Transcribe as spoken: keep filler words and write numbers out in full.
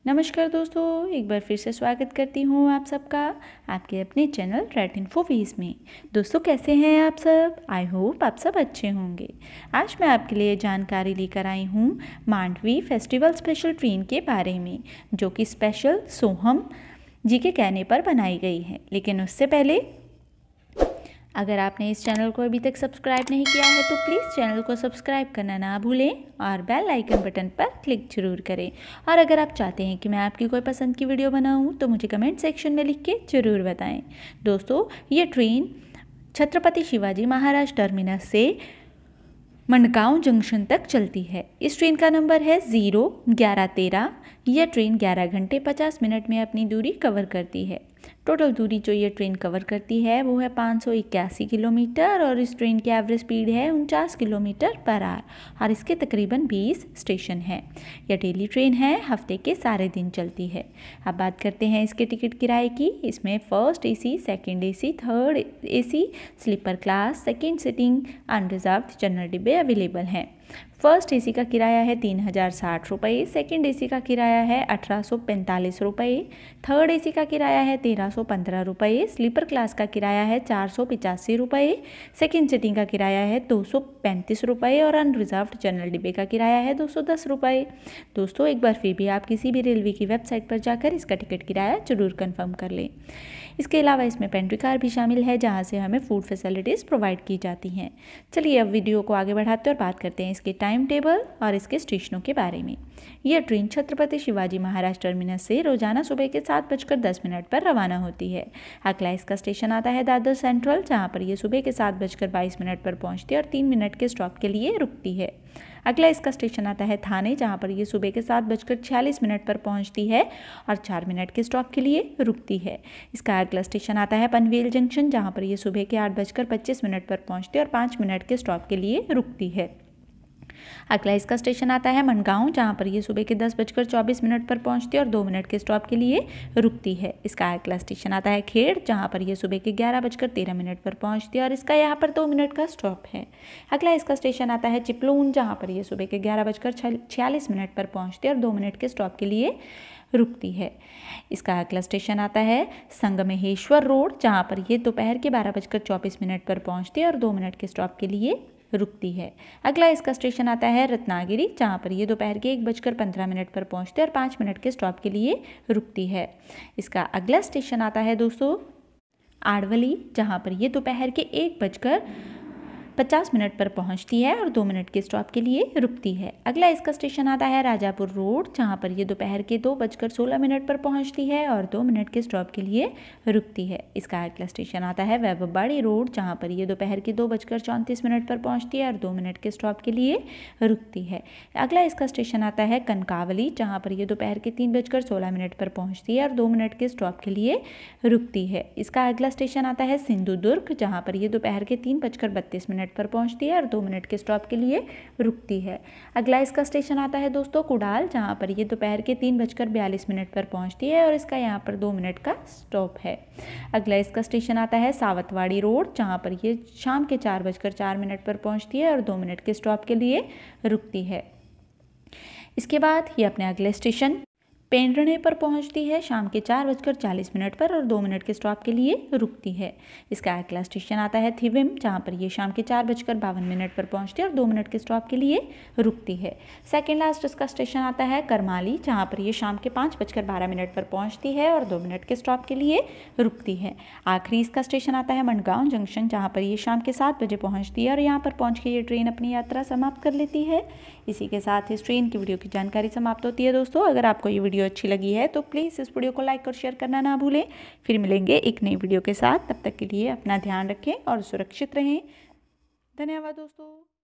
नमस्कार दोस्तों, एक बार फिर से स्वागत करती हूँ आप सबका आपके अपने चैनल रेड इन्फो वीज में। दोस्तों कैसे हैं आप सब? आई होप आप सब अच्छे होंगे। आज मैं आपके लिए जानकारी लेकर आई हूँ मांडवी फेस्टिवल स्पेशल ट्रेन के बारे में, जो कि स्पेशल सोहम जी के कहने पर बनाई गई है। लेकिन उससे पहले अगर आपने इस चैनल को अभी तक सब्सक्राइब नहीं किया है तो प्लीज़ चैनल को सब्सक्राइब करना ना भूलें और बेल आइकन बटन पर क्लिक जरूर करें। और अगर आप चाहते हैं कि मैं आपकी कोई पसंद की वीडियो बनाऊं तो मुझे कमेंट सेक्शन में लिख के ज़रूर बताएं। दोस्तों, ये ट्रेन छत्रपति शिवाजी महाराज टर्मिनस से मंडगांव जंक्शन तक चलती है। इस ट्रेन का नंबर है ज़ीरो ग्यारह तेरह। यह ट्रेन ग्यारह घंटे पचास मिनट में अपनी दूरी कवर करती है। टोटल दूरी जो ये ट्रेन कवर करती है वो है पाँच सौ इक्यासी किलोमीटर और इस ट्रेन की एवरेज स्पीड है उनचास किलोमीटर पर आवर और इसके तकरीबन बीस स्टेशन हैं। यह डेली ट्रेन है, हफ्ते के सारे दिन चलती है। अब बात करते हैं इसके टिकट किराए की। इसमें first AC, second AC, third AC, sleeper class, second sitting, unreserved general डिब्बे अवेलेबल हैं। फर्स्ट एसी का किराया है तीन हज़ार साठ रुपये, सेकेंड एसी का किराया है अठारह सौ पैंतालीस रुपये, थर्ड एसी का किराया है तेरह सौ पंद्रह रुपये, स्लीपर क्लास का किराया है चार सौ पचासी रुपये, सेकेंड सिटिंग का किराया है दो सौ पैंतीस रुपये और अनरिजर्व्ड जनरल डिब्बे का किराया है दो सौ दस रुपये। दोस्तों, एक बार फिर भी आप किसी भी रेलवे की वेबसाइट पर जाकर इसका टिकट किराया जरूर कन्फर्म कर लें। इसके अलावा इसमें पेंट्री कार भी शामिल है, जहाँ से हमें फूड फैसिलिटीज़ प्रोवाइड की जाती हैं। चलिए अब वीडियो को आगे बढ़ाते हैं और बात करते हैं इसके टाइम टेबल और इसके स्टेशनों के बारे में। यह ट्रेन छत्रपति शिवाजी महाराज टर्मिनस से रोजाना सुबह के सात बजकर दस मिनट पर रवाना होती है। अगला इसका स्टेशन आता है दादर सेंट्रल, जहाँ पर यह सुबह के सात बजकर बाईस मिनट पर पहुँचती है और तीन मिनट के स्टॉप के लिए रुकती है। अगला इसका स्टेशन आता है थाने, जहाँ पर ये सुबह के सात बजकर छियालीस मिनट पर पहुँचती है और चार मिनट के स्टॉप के लिए रुकती है। इसका अगला स्टेशन आता है पनवेल जंक्शन, जहाँ पर ये सुबह के आठ बजकर पच्चीस मिनट पर पहुँचती है और पाँच मिनट के स्टॉप के लिए रुकती है। अगला इसका स्टेशन आता है मंडगांव, जहाँ पर ये सुबह के दस बजकर चौबीस मिनट पर पहुँचती है और दो मिनट के स्टॉप के लिए रुकती है। इसका अगला स्टेशन आता है खेड़, जहाँ पर ये सुबह के ग्यारह बजकर तेरह मिनट पर पहुँचती है और इसका यहाँ पर दो मिनट का स्टॉप है। अगला इसका स्टेशन आता है चिपलून, जहाँ पर ये सुबह के ग्यारह बजकर छियालीस मिनट पर पहुँचती है और दो मिनट के स्टॉप के लिए रुकती है। इसका अगला स्टेशन आता है संगमेश्वर रोड, जहाँ पर ये दोपहर के बारह बजकर चौबीस मिनट पर पहुँचती है और दो मिनट के स्टॉप के लिए रुकती है। अगला इसका स्टेशन आता है रत्नागिरी, जहाँ पर ये दोपहर के एक बजकर पंद्रह मिनट पर पहुँचते हैं और पाँच मिनट के स्टॉप के लिए रुकती है। इसका अगला स्टेशन आता है दोस्तों आड़वली, जहाँ पर ये दोपहर के एक बजकर पचास मिनट पर पहुंचती है और दो मिनट के स्टॉप के लिए रुकती है। अगला इसका स्टेशन आता है राजापुर रोड, जहां पर ये दोपहर के दो बजकर सोलह मिनट पर पहुंचती है और दो मिनट के स्टॉप के लिए रुकती है। इसका अगला स्टेशन आता है वैभवबाड़ी रोड, जहां पर ये दोपहर के दो बजकर चौंतीस मिनट पर पहुंचती है और दो मिनट के स्टॉप के लिए रुकती है। अगला इसका स्टेशन आता है कनकावली, जहाँ पर ये दोपहर के तीन बजकर सोलह मिनट पर पहुँचती है और दो मिनट के स्टॉप के लिए रुकती है। इसका अगला स्टेशन आता है सिंधुदुर्ग, जहाँ पर ये दोपहर के तीन बजकर बत्तीस मिनट पर पहुंचती है और दो मिनट के स्टॉप के लिए रुकती है। अगला इसका स्टेशन आता है दोस्तों कुडाल, जहां पर ये दोपहर के तीन बजकर बयालीस मिनट पर पहुंचती है और इसका यहां पर दो मिनट का स्टॉप है। अगला इसका स्टेशन आता है सावतवाड़ी रोड, जहां पर ये शाम के चार बजकर चार मिनट पर पहुंचती है और दो मिनट के स्टॉप के लिए रुकती है। इसके बाद ये अपने अगले स्टेशन पेंड्रने पर पहुंचती है शाम के चार बजकर चालीस मिनट पर और दो मिनट के स्टॉप के लिए रुकती है। इसका अगला स्टेशन आता है थिविम, जहां पर ये शाम के चार बजकर बावन मिनट पर पहुंचती है और दो मिनट के स्टॉप के लिए रुकती है। सेकेंड लास्ट इसका स्टेशन आता है करमाली, जहां पर ये शाम के पाँच बजकर बारह मिनट पर पहुंचती है और दो मिनट के स्टॉप के लिए रुकती है। आखिरी इसका स्टेशन आता है मंडगांव जंक्शन, जहाँ पर ये शाम के सात बजे पहुँचती है और यहाँ पर पहुँच के ये ट्रेन अपनी यात्रा समाप्त कर लेती है। इसी के साथ इस ट्रेन की वीडियो की जानकारी समाप्त होती है। दोस्तों, अगर आपको ये वीडियो अच्छी लगी है तो प्लीज़ इस वीडियो को लाइक और शेयर करना ना भूलें। फिर मिलेंगे एक नई वीडियो के साथ, तब तक के लिए अपना ध्यान रखें और सुरक्षित रहें। धन्यवाद दोस्तों।